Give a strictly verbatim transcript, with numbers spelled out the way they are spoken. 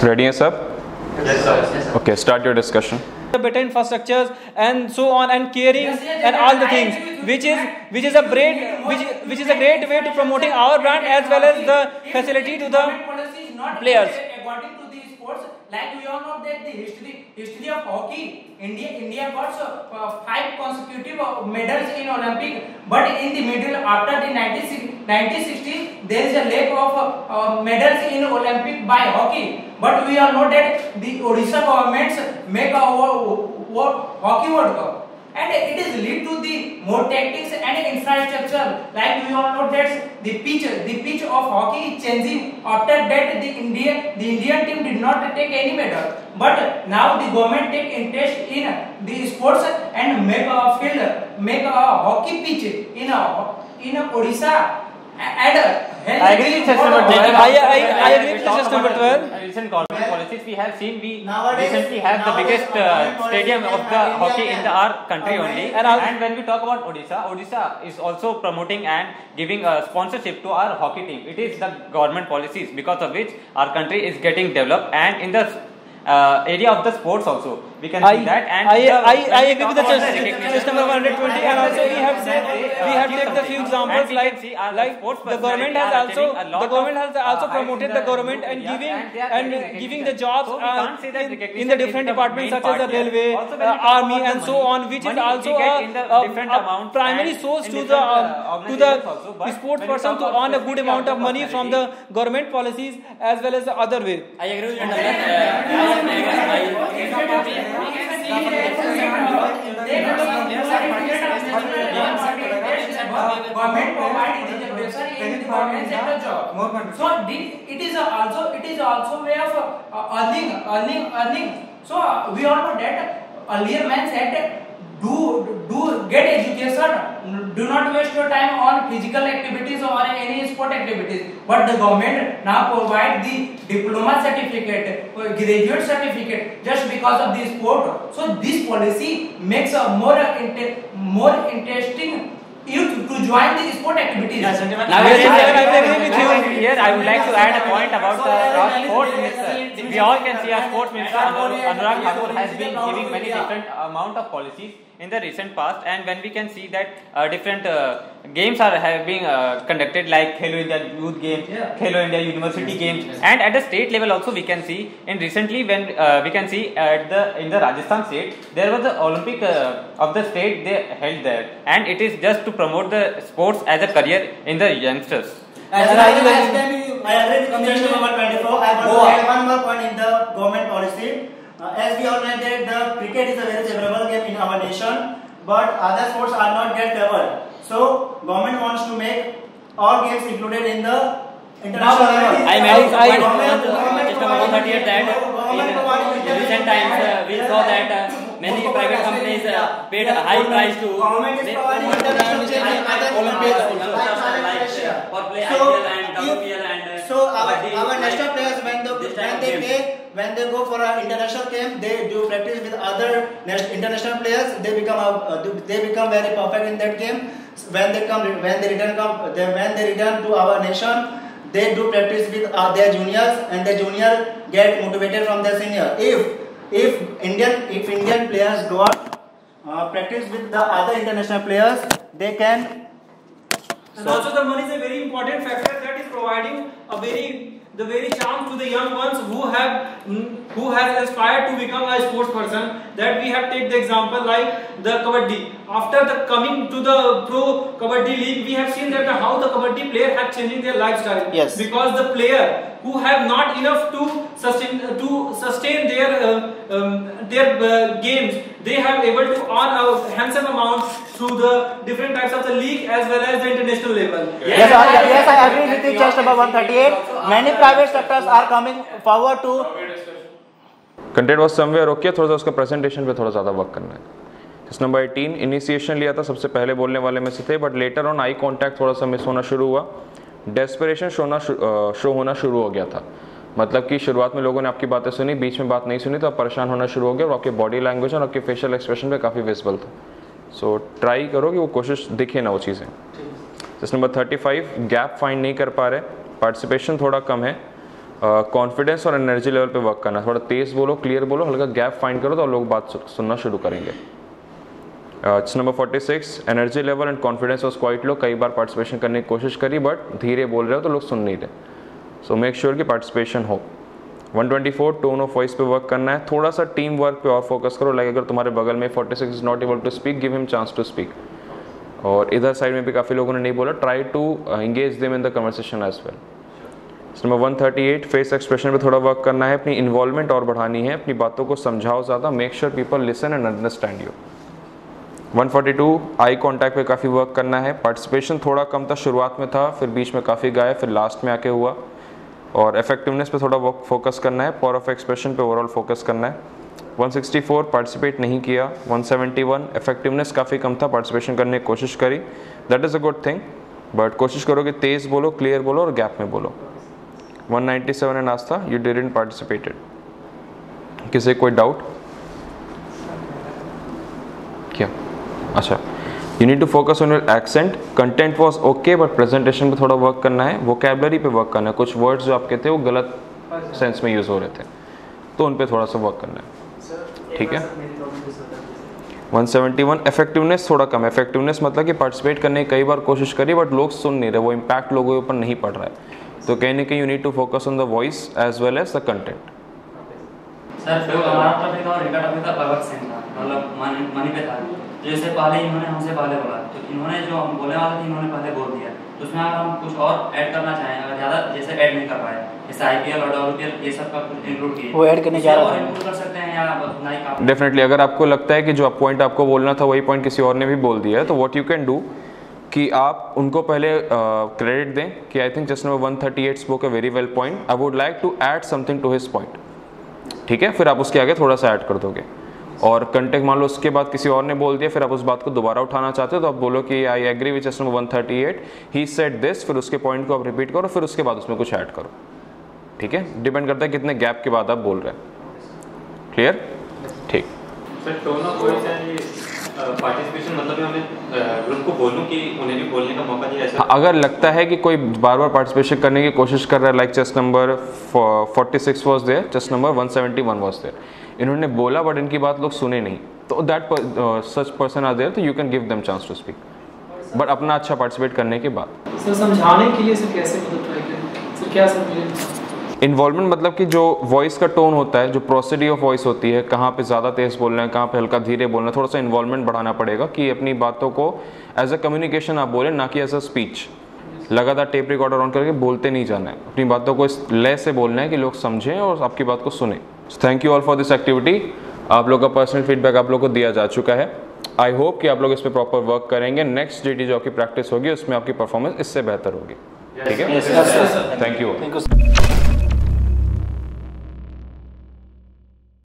Ready हैं सब? Yes, sir. Okay, start your discussion. The better infrastructures and so on and caring Yes, yes, and yes, all the I things, agree with you. which is which is a great which is, which is a great way to promoting our brand as well as the facility to the Government policy is not players. according to the sports. Like we all know that the history history of hockey, India India got uh, five consecutive uh, medals in Olympic, but in the middle after the nineteen sixties there is a lack of uh, uh, medals in Olympic by hockey. But we all know that the Odisha governments make a hockey World Cup. And it is lead to the more tactics and infrastructure. Like we all know that the pitch, the pitch of hockey is changing. After that, the India, the Indian team did not take any medal. But now the government take interest in the sports and make a field, make a hockey pitch in a in a Odisha. And I agree with Session number twelve. I, I, I agree with Session number twelve. Recent government policies we have seen, we Nowadays- recently have the nowadays biggest uh, government stadium policies of the in India hockey in the can- our country Okay. only. And And, I'll- when we talk about Odisha, Odisha is also promoting and giving a sponsorship to our hockey team. It is the government policies because of which our country is getting developed, and in the uh, area of the sports also we can I, see that. And I, the, I, when I we agree talk with the about chess, recognition- chess number one hundred twenty, and also we have said we have taken the few examples And we can like see our like sports the government personality has are also achieving a lot the government of, has also uh, heights promoted in the the government new and areas, giving and they are and getting giving recognition. the jobs So we uh, can't say that in, recognition in the is different the departments main such as the part here. railway, Also, when we uh, talk army, about and the so money, on, which is money we also get a, in the a, different a amounts primary and source in to the different, uh, uh, to the organizations also. But sports when we person talk to about earn a good specifically amount of of the money from the government policies as well as the other way. I agree with government provide education in the government sector job. So it is also it is also way of uh, earning earning earning. So uh, we all know that earlier man said do do get education, do not waste your time on physical activities or any sport activities. But the government now provide the diploma certificate, graduate certificate just because of the sport. So this policy makes a more inter, more interesting youth to join the sport activities. Yes, gentlemen. Now, yes, yes, I agree with you. Here, I would like to add a point about uh, our sports minister. We all can see our sports minister Anurag Anurag Thakur has been giving many different amount of policies in the recent past, and when we can see that uh, different uh, games are have been uh, conducted like Khelo India Youth Games, Yeah. Khelo India University Games, and at the state level also we can see. In recently when uh, we can see at the in the Rajasthan state there was the Olympic uh, of the state they held there, and it is just to promote the sports as a career in the youngsters. As I agree with Commission number twenty-four. I want to add one more point in the government policy. Uh, as we all know that the cricket is a very favorable game in our nation, but other sports are not get favored. So government wants to make all games included in the international level. I may I- I- just number one thirty-eight that in recent times uh, we saw that uh, many private companies uh, paid a high price to Government is providing international games in other Olympics countries, like Malaysia. for play So, I P L and if- W P L and uh, So our, Kabaddi, our like national players when they this type when of they games. play when they go for an international camp, they do practice with other nas- international players. They become a, uh, they become very perfect in that game. When they come when they return come they, when they return to our nation, they do practice with uh, their juniors, and the junior get motivated from their senior. If if Indian if Indian players go out uh, practice with the other international players, they can. And also the money is a very important factor that is providing a very the very chance to the young ones who have who has aspired to become a sports person. That we have take the example like the Kabaddi. After the coming to the pro Kabaddi league, we have seen that the, how the Kabaddi player have changing their lifestyle. Yes. Because the player who have not enough to sustain to sustain their uh, um, their uh, games, they have able to earn a handsome amount through the different types of the league as well as the international level. Yes, I, yes, I agree with you. Just number one thirty-eight. Many private sectors are coming forward to. Content was somewhere okay, थोड़ा सा उसका presentation पे थोड़ा ज़्यादा work करना है. Just number eighteen initiation लिया था, सबसे पहले बोलने वाले में से थे, but later on eye contact थोड़ा सा मिस होना शुरू हुआ. डेस्परेशन शो शो होना शुरू हो गया था. मतलब कि शुरुआत में लोगों ने आपकी बातें सुनी, बीच में बात नहीं सुनी तो आप परेशान होना शुरू हो गया, और आपके बॉडी लैंग्वेज और आपके फेशियल एक्सप्रेशन पे काफ़ी विजिबल था. सो ट्राई करो कि वो कोशिश दिखे ना वो चीज़ें. Just number thirty five gap find नहीं कर पा रहे, पार्टिसिपेशन थोड़ा कम है. कॉन्फिडेंस और एनर्जी लेवल पे वर्क करना है, थोड़ा तेज़ बोलो, क्लियर बोलो, हल्का गैप फाइंड करो तो लोग बात सुनना शुरू करेंगे। Number forty six, energy level and confidence was quite low. कई बार पार्टिसिपेशन करने की कोशिश करी बट धीरे बोल रहे हो तो लोग सुन नहीं रहे, सो मेक श्योर कि पार्टिसिपेशन हो। One twenty four, tone of voice पे वर्क करना है, थोड़ा सा टीम वर्क पे और फोकस करो। लाइक अगर तुम्हारे बगल में forty six is not able to speak, give him chance to speak. और इधर साइड में भी काफ़ी लोगों ने नहीं बोला, try to engage them in the conversation as well. Number one thirty eight, face expression पे थोड़ा वर्क करना है, अपनी इन्वॉल्वमेंट और बढ़ानी है, अपनी बातों को समझाओ ज़्यादा, make sure people listen and understand you. One forty two, eye contact पे काफ़ी वर्क करना है, पार्टिसिपेशन थोड़ा कम था, शुरुआत में था, फिर बीच में काफ़ी गया, फिर लास्ट में आके हुआ। और इफेक्टिवनेस पे थोड़ा वर्क फोकस करना है, पावर ऑफ एक्सप्रेशन पे ओवरऑल फोकस करना है। वन सिक्सटी फोर, पार्टिसिपेट नहीं किया। वन सेवेंटी वन, इफेक्टिवनेस काफ़ी कम था, पार्टिसिपेशन करने की कोशिश करी, that is a good thing, but कोशिश करो कि तेज़ बोलो, क्लियर बोलो और गैप में बोलो। One ninety seven and Aastha, you didn't participated. किसी कोई डाउट? क्या? अच्छा, you need to focus on your accent, content was okay but presentation पे थोड़ा वर्क करना है, वोकैबलरी पे वर्क करना है, कुछ वर्ड्स जो आपके थे वो गलत सेंस में यूज़ हो रहे थे तो उन पे थोड़ा सा वर्क करना है, ठीक है। वन सेवेंटी वन, इफेक्टिवनेस थोड़ा कम है। इफेक्टिवनेस मतलब कि पार्टिसिपेट करने की कई बार कोशिश करी बट लोग सुन नहीं रहे, वो इम्पैक्ट लोगों के ऊपर नहीं पड़ रहा है, तो कहीं ना कहीं you need to focus on the voice as well as the content. Sir जो हमारा टॉपिक और इनका टॉपिक था लगभग सेम था, मतलब मनी मनी पे था। तो जैसे पहले इन्होंने हमसे पहले बोला, तो इन्होंने जो हम बोलने वाले थे इन्होंने पहले बोल दिया, तो उसमें अगर हम कुछ और ऐड करना चाहें, अगर ज़्यादा जैसे ऐड नहीं कर पाए, जैसे आईपीएल और डब्ल्यूपीएल ये सब का कुछ इंक्लूड किए, वो ऐड करने जा रहा था, इंक्लूड कर सकते हैं या उतना ही काफी? डेफिनेटली, अगर आपको लगता है कि जो पॉइंट आपको बोलना था वही पॉइंट किसी और ने भी बोल दिया है, तो व्हाट यू कैन डू कि आप उनको पहले क्रेडिट uh, दें कि I think just number one thirty eight spoke a very well point, I would like to add something to his point, ठीक है। फिर आप उसके आगे थोड़ा सा ऐड कर दोगे, और कंटेक्ट मान लो उसके बाद किसी और ने बोल दिया, फिर आप उस बात को दोबारा उठाना चाहते हो तो आप बोलो कि I agree with just number one thirty eight, he said this, फिर उसके पॉइंट को आप रिपीट करो, फिर उसके बाद उसमें कुछ ऐड करो, ठीक है। डिपेंड करता है कितने गैप के बाद आप बोल रहे हैं। क्लियर? ठीक। सर टोन ऑफ वॉइस है पार्टिसिपेशन, मतलब हमें ग्रुप को बोलूं कि उन्हें भी बोलने का मौका दिया ऐसा? अगर लगता है कि कोई बार बार पार्टिसिपेशन करने की कोशिश कर रहा है, like chest number forty six was there, chest number one seventy one was there, इन्होंने बोला बट इनकी बात लोग सुने नहीं, तो that such person are there, तो you can give them chance to speak, but अपना अच्छा पार्टिसिपेट करने के बाद। सर समझाने के लिए सर कैसे मतलब ट्राई करें सर, क्या समझें? इन्वॉल्वमेंट मतलब कि जो वॉइस का टोन होता है, जो प्रोसिडी ऑफ वॉइस होती है, कहाँ पे ज़्यादा तेज़ बोलना है, कहाँ पे हल्का धीरे बोलना है, थोड़ा सा इन्वॉल्वमेंट बढ़ाना पड़ेगा कि अपनी बातों को एज अ कम्युनिकेशन आप बोलें, ना कि एज अ स्पीच। लगातार टेप रिकॉर्डर ऑन करके बोलते नहीं जाना है, अपनी बातों को इस लय से बोलना है कि लोग समझें और आपकी बात को सुने। Thank you all for this activity. आप लोग का पर्सनल फीडबैक आप लोग को दिया जा चुका है। आई होप कि आप लोग इस पर प्रॉपर वर्क करेंगे। नेक्स्ट जीटी जो आपकी प्रैक्टिस होगी उसमें आपकी परफॉर्मेंस इससे बेहतर होगी, ठीक है। Thank you.